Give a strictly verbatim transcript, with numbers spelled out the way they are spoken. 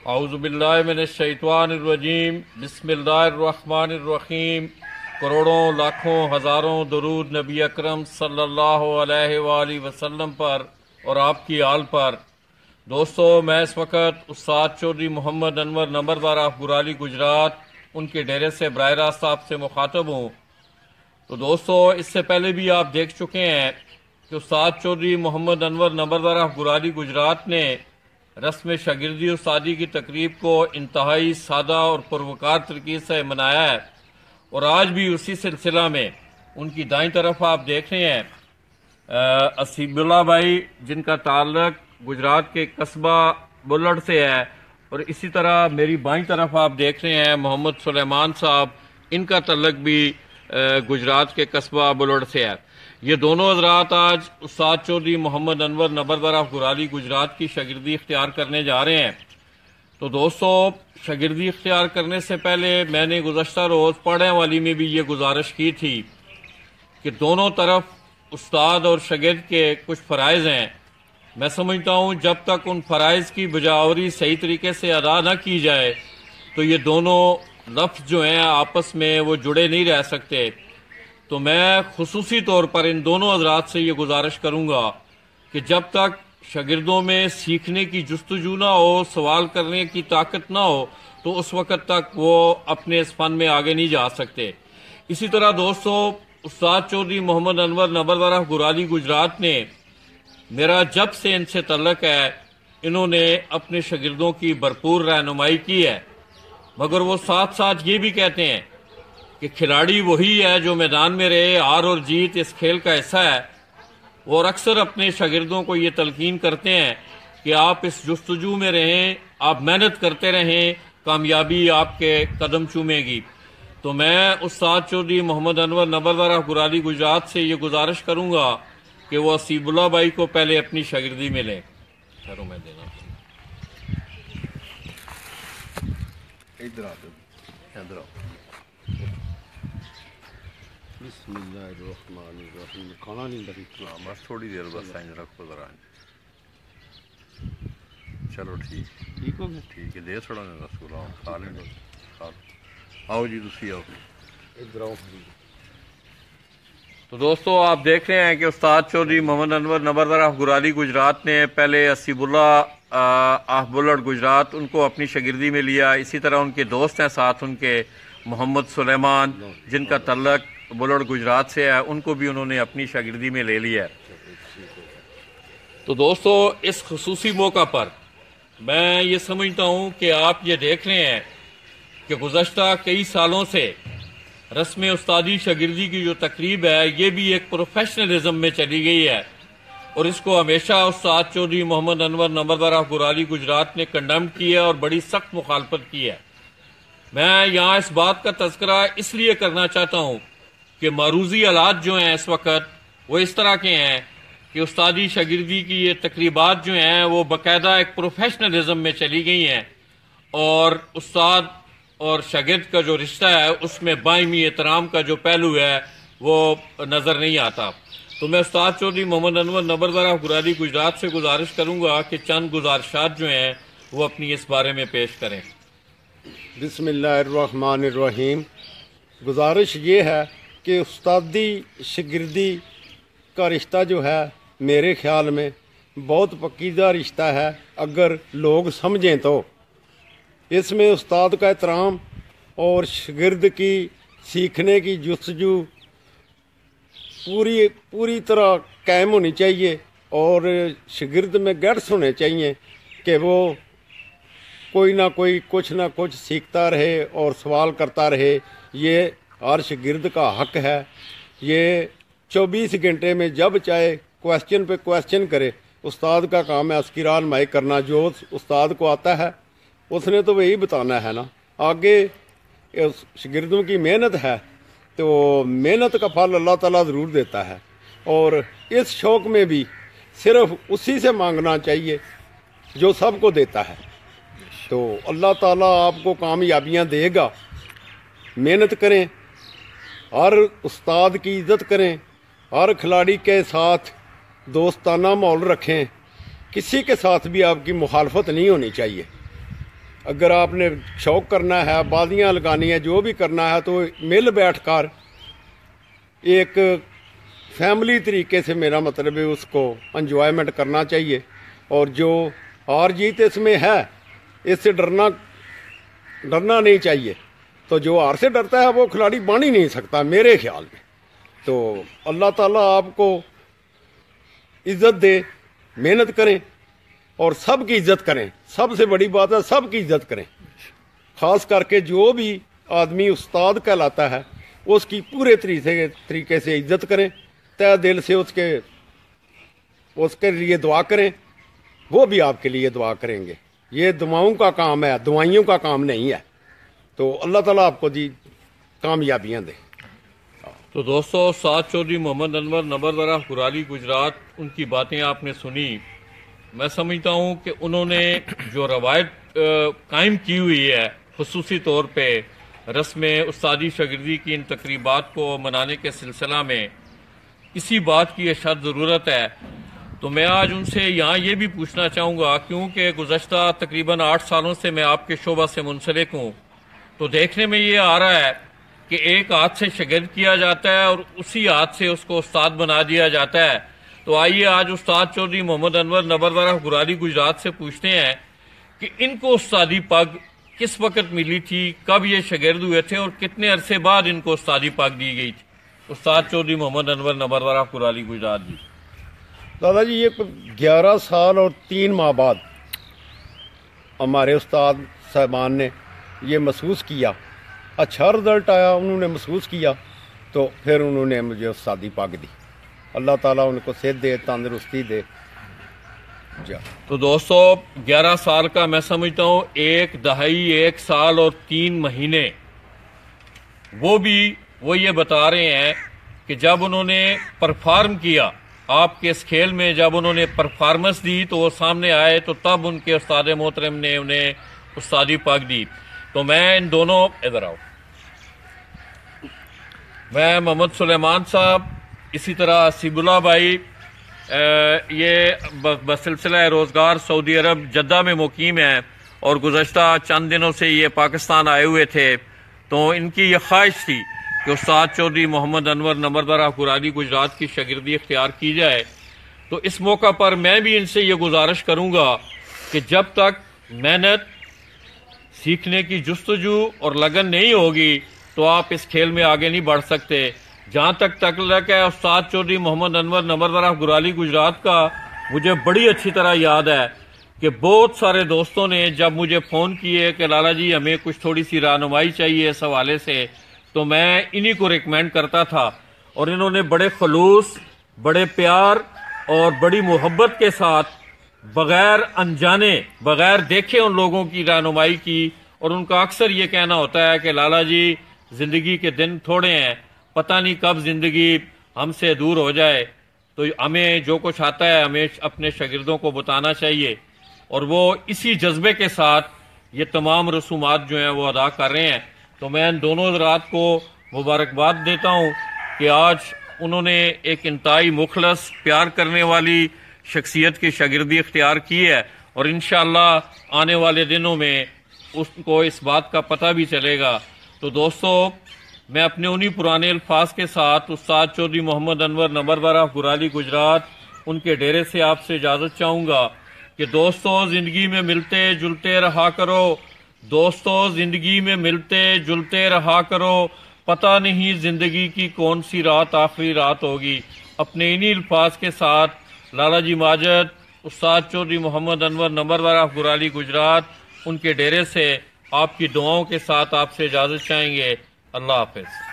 اعوذ باللہ من الشیطان الرجیم، بسم اللہ الرحمن الرحیم۔ کروڑوں لاکھوں ہزاروں درود نبی اکرم صلی اللہ علیہ وآلہ وسلم پر اور آپ کی آل پر۔ دوستو، میں اس وقت استاد چودھری محمد انور نمبردار آف گرالی گجرات ان کے ڈیرے سے براہ راست آپ سے مخاطب ہوں۔ تو دوستو، اس سے پہلے بھی آپ دیکھ چکے ہیں کہ استاد چودھری محمد انور نمبردار آف گرالی گجرات نے رسم شاگردی استادی کی تقریب کو انتہائی سادہ اور پروکار طریقے سے منایا ہے، اور آج بھی اسی سلسلہ میں ان کی دائیں طرف آپ دیکھ رہے ہیں اسیب اللہ بھائی، جن کا تعلق گجرات کے قصبہ بلڑ سے ہے، اور اسی طرح میری بائیں طرف آپ دیکھ رہے ہیں محمد سلیمان صاحب، ان کا تعلق بھی گجرات کے قصبہ بلڑ سے ہے۔ یہ دونوں حضرات آج استاد چودھری محمد انور نمبردار آف گرالی گجرات کی شاگردی اختیار کرنے جا رہے ہیں۔ تو دوستو، شاگردی اختیار کرنے سے پہلے میں نے گزشتہ روز پڑھنے والی میں بھی یہ گزارش کی تھی کہ دونوں طرف استاد اور شاگرد کے کچھ فرائض ہیں۔ میں سمجھتا ہوں جب تک ان فرائض کی بجاوری صحیح طریقے سے ادا نہ کی جائے تو یہ دونوں لفظ جو ہیں آپس میں وہ جڑے نہیں رہ سکتے۔ تو میں خصوصی طور پر ان دونوں حضرات سے یہ گزارش کروں گا کہ جب تک شاگردوں میں سیکھنے کی جستجو نہ ہو، سوال کرنے کی طاقت نہ ہو، تو اس وقت تک وہ اپنے اس فن میں آگے نہیں جا سکتے۔ اسی طرح دوستو، استاد چودھری محمد انور نمبردار آف گرالی گجرات نے میرا جب سے ان سے تعلق ہے، انہوں نے اپنے شاگردوں کی بھرپور رہنمائی کی ہے، مگر وہ ساتھ ساتھ یہ بھی کہتے ہیں کہ کھلاڑی وہی ہے جو میدان میں رہے، ہار اور جیت اس کھیل کا حصہ ہے۔ اور اکثر اپنے شاگردوں کو یہ تلقین کرتے ہیں کہ آپ اس جستجو میں رہیں، آپ محنت کرتے رہیں، کامیابی آپ کے قدم چومے گی۔ تو میں استاد چودھری محمد انور نمبردار آف گرالی گجرات سے یہ گزارش کروں گا کہ وہ اسیب اللہ بھائی کو پہلے اپنی شاگردی میں لیں۔ خیروں میں دینا ادھر آ ادھر آ بسم اللہ الرحمن الرحیم۔ کھانا نہیں لگی، بس تھوڑی دیر بس سائن رکھو ذرا۔ چلو ٹھیک ٹھیک ہو گیا؟ ٹھیک ہے، دے تھوڑا میں بس بولا کھا لیں گے۔ آؤ جی، تسی آؤ۔ ادھر آؤ۔ تو دوستو، آپ دیکھ رہے ہیں کہ استاد چودھری محمد انور نمبردار آف گرالی گجرات نے پہلے اسیب اللہ آف بلڑ گجرات ان کو اپنی شاگردی میں لیا۔ اسی طرح ان کے دوست ہیں ساتھ ان کے محمد سلیمان، جن کا تعلق بلڑ گجرات سے ہے، ان کو بھی انہوں نے اپنی شاگردی میں لے لیا ہے۔ تو دوستو، اس خصوصی موقع پر میں یہ سمجھتا ہوں کہ آپ یہ دیکھ رہے ہیں کہ گزشتہ کئی سالوں سے رسم استادی شاگردی کی جو تقریب ہے یہ بھی ایک پروفیشنلزم میں چلی گئی ہے، اور اس کو ہمیشہ استاد چودھری محمد انور نمبردار آف گرالی گجرات نے کنڈم کی ہے اور بڑی سخت مخالفت کی ہے۔ میں یہاں اس بات کا تذکرہ اس لیے کرنا چاہتا ہوں کہ معروضی حالات جو ہیں اس وقت وہ اس طرح کے ہیں کہ استادی شاگردی کی یہ تقریبات جو ہیں وہ باقاعدہ ایک پروفیشنلزم میں چلی گئی ہیں، اور استاد اور شاگرد کا جو رشتہ ہے اس میں باہمی احترام کا جو پہلو ہے وہ نظر نہیں آتا۔ تو میں استاد چودھری محمد انور نمبردار آف گرالی گجرات سے گزارش کروں گا کہ چند گزارشات جو ہیں وہ اپنی اس بارے میں پیش کریں۔ بسم اللہ الرحمن الرحیم۔ گزارش یہ ہے کہ استادی شاگردی کا رشتہ جو ہے میرے خیال میں بہت پکیزہ رشتہ ہے، اگر لوگ سمجھیں تو۔ اس میں استاد کا احترام اور شاگرد کی سیکھنے کی جستجو پوری پوری طرح قائم ہونی چاہیے، اور شاگرد میں گٹس ہونے چاہیے کہ وہ کوئی نہ کوئی کچھ نہ کچھ سیکھتا رہے اور سوال کرتا رہے۔ یہ ہر شاگرد کا حق ہے، یہ چوبیس گھنٹے میں جب چاہے کویسچن پہ کویسچن کرے۔ استاد کا کام ہے اس کی رہنمائی کرنا، جو استاد کو آتا ہے اس نے تو وہی بتانا ہے نا۔ آگے شاگردوں کی محنت ہے تو محنت کا پھل اللہ تعالیٰ ضرور دیتا ہے، اور اس شوق میں بھی صرف اسی سے مانگنا چاہیے جو سب کو دیتا ہے۔ تو اللہ تعالیٰ آپ کو کامیابیاں دے گا۔ محنت کریں، ہر استاد کی عزت کریں، ہر کھلاڑی کے ساتھ دوستانہ ماحول رکھیں، کسی کے ساتھ بھی آپ کی مخالفت نہیں ہونی چاہیے۔ اگر آپ نے شوق کرنا ہے، بازیاں لگانی ہے، جو بھی کرنا ہے تو مل بیٹھ کر ایک فیملی طریقے سے، میرا مطلب ہے، اس کو انجوائمنٹ کرنا چاہیے. اور جو ہار جیت اس میں ہے، اس سے ڈرنا ڈرنا نہیں چاہیے. تو جو ہار سے ڈرتا ہے وہ کھلاڑی بن ہی نہیں سکتا میرے خیال میں. تو اللہ تعالیٰ آپ کو عزت دے، محنت کریں اور سب کی عزت کریں. سب سے بڑی بات ہے سب کی عزت کریں. خاص کر کے جو بھی آدمی استاد کہلاتا ہے اس کی پورے طریقے طریقے سے عزت کریں. تہ دل سے اس کے اس کے لیے دعا کریں، وہ بھی آپ کے لیے دعا کریں گے. یہ دعاؤں کا کام ہے، دعائیوں کا کام نہیں ہے. تو اللہ تعالیٰ آپ کو جی کامیابیاں دے. تو دوستو، سعد چودھری محمد انور نمبردارہ کرالی گجرات، ان کی باتیں آپ نے سنی. میں سمجھتا ہوں کہ انہوں نے جو روایت قائم کی ہوئی ہے، خصوصی طور پہ رسم استادی شاگردی کی ان تقریبات کو منانے کے سلسلہ میں، اسی بات کی اشد ضرورت ہے. تو میں آج ان سے یہاں یہ بھی پوچھنا چاہوں گا، کیونکہ گزشتہ تقریباً آٹھ سالوں سے میں آپ کے شعبہ سے منسلک ہوں، تو دیکھنے میں یہ آ رہا ہے کہ ایک ہاتھ سے شاگرد کیا جاتا ہے اور اسی ہاتھ سے اس کو استاد بنا دیا جاتا ہے. تو آئیے آج استاد چودھری محمد انور نمبردارہ کرالی گجرات سے پوچھتے ہیں کہ ان کو استادی پگ کس وقت ملی تھی، کب یہ شاگرد ہوئے تھے اور کتنے عرصے بعد ان کو استادی پگ دی گئی تھی. استاد چودھری محمد انور نمبردارہ کرالی گجرات جی. دادا جی، یہ گیارہ سال اور تین ماہ بعد ہمارے استاد صاحبان نے یہ محسوس کیا، اچھا رزلٹ آیا، انہوں نے محسوس کیا، تو پھر انہوں نے مجھے استادی پگ دی. اللہ تعالیٰ ان کو صحت دے، تندرستی دے. جا تو دوستو، گیارہ سال کا میں سمجھتا ہوں ایک دہائی، ایک سال اور تین مہینے، وہ بھی وہ یہ بتا رہے ہیں کہ جب انہوں نے پرفارم کیا آپ کے اس کھیل میں، جب انہوں نے پرفارمنس دی تو وہ سامنے آئے، تو تب ان کے استاد محترم نے انہیں استادی پگ دی. تو میں ان دونوں ادھر آؤ میں محمد سلیمان صاحب، اسی طرح سیب اللہ بھائی، یہ بسلسلہ روزگار سعودی عرب جدہ میں مقیم ہیں اور گزشتہ چند دنوں سے یہ پاکستان آئے ہوئے تھے. تو ان کی یہ خواہش تھی کہ استاد چودھری محمد انور نمبردارہ کرالی گجرات کی شاگردی اختیار کی جائے. تو اس موقع پر میں بھی ان سے یہ گزارش کروں گا کہ جب تک محنت، سیکھنے کی جستجو اور لگن نہیں ہوگی تو آپ اس کھیل میں آگے نہیں بڑھ سکتے. جہاں تک تک ہے استاد چودھری محمد انور نمبردارہ کرالی گجرات کا، مجھے بڑی اچھی طرح یاد ہے کہ بہت سارے دوستوں نے جب مجھے فون کیے کہ لالا جی ہمیں کچھ تھوڑی سی رہنمائی چاہیے اس حوالے سے، تو میں انہی کو ریکمینڈ کرتا تھا. اور انہوں نے بڑے خلوص، بڑے پیار اور بڑی محبت کے ساتھ، بغیر انجانے، بغیر دیکھے ان لوگوں کی رہنمائی کی. اور ان کا اکثر یہ کہنا ہوتا ہے کہ لالا جی زندگی کے دن تھوڑے ہیں، پتہ نہیں کب زندگی ہم سے دور ہو جائے، تو ہمیں جو کچھ آتا ہے ہمیں اپنے شاگردوں کو بتانا چاہیے. اور وہ اسی جذبے کے ساتھ یہ تمام رسومات جو ہیں وہ ادا کر رہے ہیں. تو میں ان دونوں حضرات کو مبارکباد دیتا ہوں کہ آج انہوں نے ایک انتہائی مخلص، پیار کرنے والی شخصیت کی شاگردی اختیار کی ہے، اور انشاءاللہ آنے والے دنوں میں اس کو اس بات کا پتہ بھی چلے گا. تو دوستو، میں اپنے انہی پرانے الفاظ کے ساتھ استاد چودھری محمد انور نمبردارہ کرالی گجرات، ان کے ڈیرے سے آپ سے اجازت چاہوں گا کہ دوستو زندگی میں ملتے جلتے رہا کرو، دوستو زندگی میں ملتے جلتے رہا کرو، پتہ نہیں زندگی کی کون سی رات آخری رات ہوگی. اپنے انہی الفاظ کے ساتھ لالا جی ماجد، استاد چودھری محمد انور نمبردارہ کرالی گجرات، ان کے ڈیرے سے آپ کی دعاؤں کے ساتھ آپ سے اجازت چاہیں گے. اللہ حافظ.